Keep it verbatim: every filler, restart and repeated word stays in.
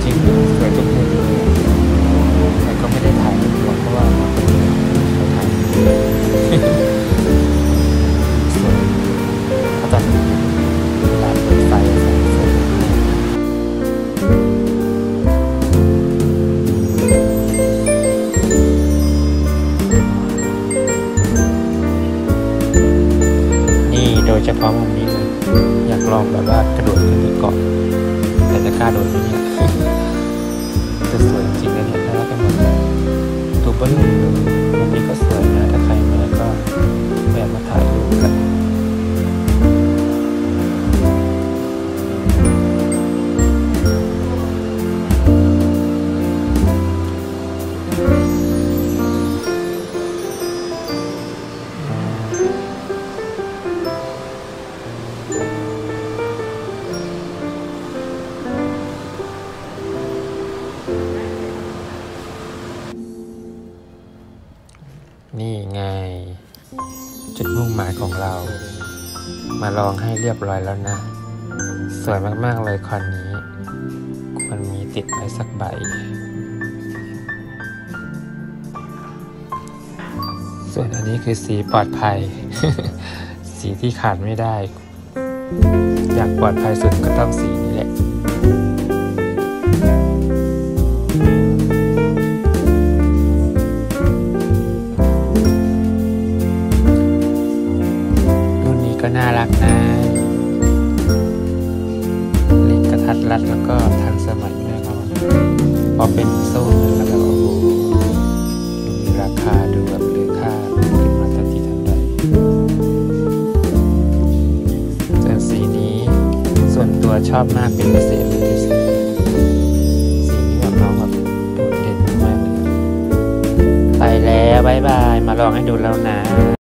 ริงๆสวยทุกมุมเลยแต่ก็ไม่ได้ถ่ายรูปหรอกเพราะว่าเขาถ่ายสวยเขาตอนนี้ร้านเปิดไฟแสงสวยนี่โดยเฉพาะมุมนี้เลยอยากลองแบบว่ากระโดดขึ้นที่เกาะแต่จะกล้าโดดไหมเนี่ยจะสวยจริงนะเนี่ยน่ารักกันหมดตัวเบิ้ลเลยมุมนี้ก็สวยนะถ้าใครมาก็แวะมาถ่ายรูปกันนี่ไงจุดมุ่งหมายของเรามาลองให้เรียบร้อยแล้วนะสวยมากๆเลยคันนี้ควรมีติดไว้สักใบส่วนอันนี้คือสีปลอดภัย สีที่ขาดไม่ได้อยากปลอดภัยสุดก็ต้องสีนี้แหละก็น่ารักนะเล็กกระทัดรัดแล้วก็ทันสมัยด้วยครับพอเป็นโซ่แล้วแบบโอ้โหดูมีราคาดูแบบเหลือค่าขึ้นมาทันทีทันใดส่วนสีนี้ส่วนตัวชอบมากเป็นพิเศษเลยสีสีนี้แบบน้องแบบโดดเด่นมากเลยไปแล้วบ๊ายบายมาลองให้ดูแล้วนะ